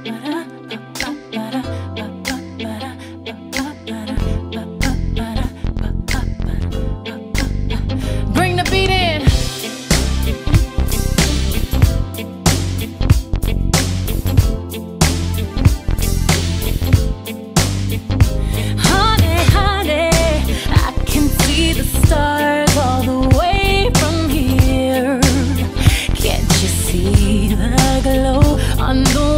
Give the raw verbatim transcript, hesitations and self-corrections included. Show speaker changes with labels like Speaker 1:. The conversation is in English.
Speaker 1: Bring the beat in. Honey, honey, I can see the stars all the way from here. Can't you see the glow on the